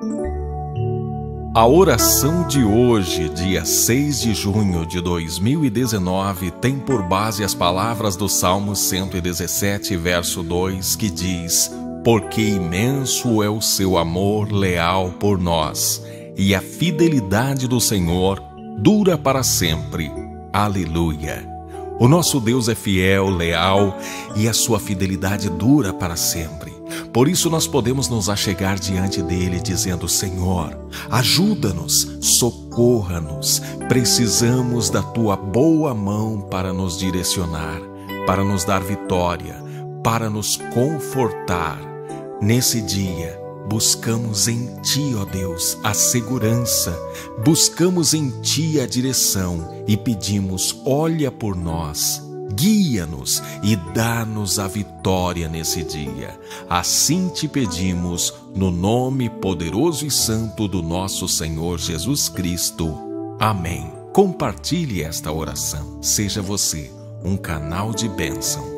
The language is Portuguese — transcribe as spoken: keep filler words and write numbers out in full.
A oração de hoje, dia seis de junho de dois mil e dezenove, tem por base as palavras do Salmo cento e dezessete, verso dois, que diz: porque imenso é o seu amor leal por nós, e a fidelidade do Senhor dura para sempre. Aleluia! O nosso Deus é fiel, leal, e a sua fidelidade dura para sempre. Por isso nós podemos nos achegar diante dele dizendo: Senhor, ajuda-nos, socorra-nos, precisamos da tua boa mão para nos direcionar, para nos dar vitória, para nos confortar. Nesse dia, buscamos em ti, ó Deus, a segurança, buscamos em ti a direção e pedimos: olha por nós, guia-nos e dá-nos a vitória nesse dia. Assim te pedimos, no nome poderoso e santo do nosso Senhor Jesus Cristo. Amém. Compartilhe esta oração. Seja você um canal de bênção.